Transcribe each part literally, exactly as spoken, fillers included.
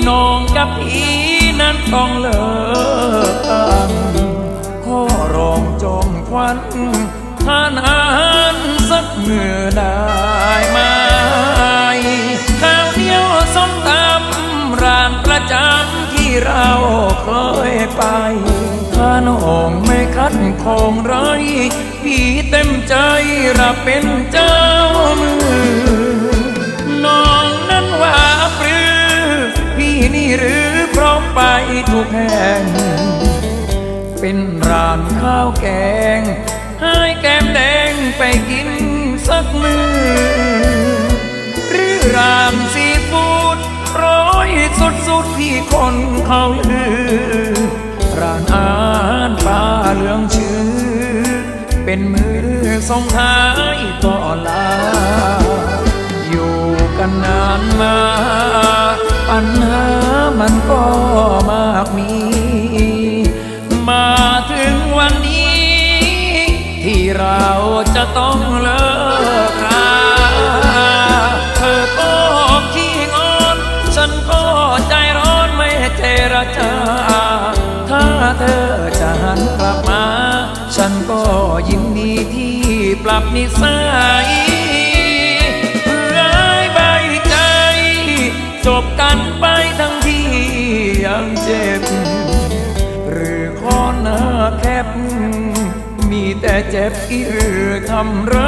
น้องกับพี่นั้นต้องเลิกกันขอร้องจงควันทานอาหารสักมื้อได้ไหมข้าวเหนียวส้มตำร้านประจำที่เราเคยไปถ้าน้องไม่คัดของไรพี่เต็มใจรับเป็นเจ้ามือน้องนั้นว่าปรือพี่นี่หรือพร้อมไปทุกแห่งเป็นร้านข้าวแกงให้แก้มแดงไปกินสักมือหรือร้านซีฟู้ดร้อยสุดๆที่คนเขาลือร้านอาหารปลาเหลืองชื่อเป็นมือส่งท้ายก่อนลาอยู่กันนานมาปัญหามันก็มากมีมาถึงวันนี้ที่เราจะต้องเลิกราเธอก็ขี้งอนฉันก็ใจร้อนไม่เจรจาถ้าเธอจะหันกลับมาฉันก็ยินดีที่ปรับนิสัยเพื่อให้ใบใจจบกันไปทั้งที่ยังเจ็บหรือขอหน้าแคบมีแต่เจ็บอีกทำไร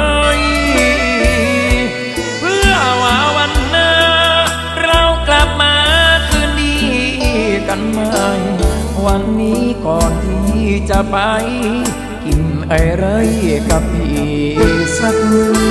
เพื่อว่าวันหน้าเรากลับมาคืนดีกันใหม่วันนี้ก่อนที่จะไปกินอะไรกับพี่สักมื้อ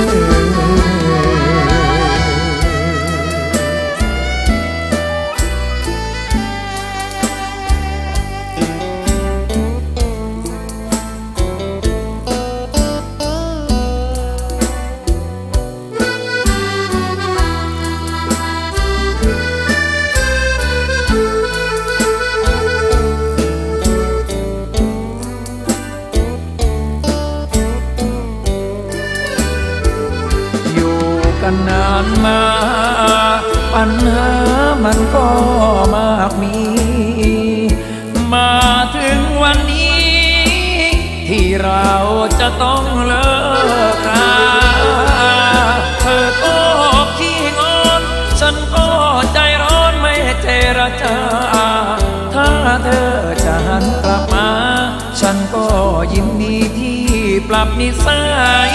นานมาปัญหามันก็มากมีมาถึงวันนี้ที่เราจะต้องเลิกราเธอก็ขี้งอนฉันก็ใจร้อนไม่เจรจาถ้าเธอจะหันกลับมาฉันก็ยินดีที่ปรับนิสัย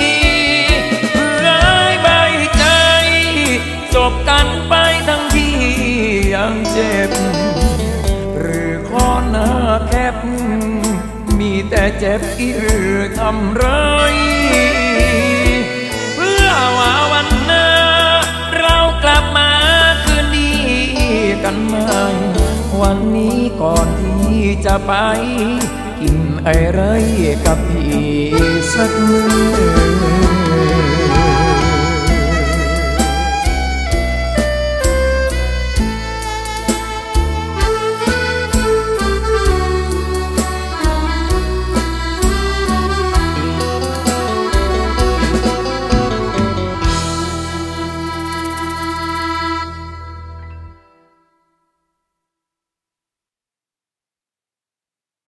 จบกันไปทั้งที่ยังเจ็บหรือขอหน้าแคบมีแต่เจ็บอีกทำไรเพื่อว่าวันหน้าเรากลับมาคืนดีกันใหม่วันนี้ก่อนที่จะไปกินอะไรกับพี่สักมื้อ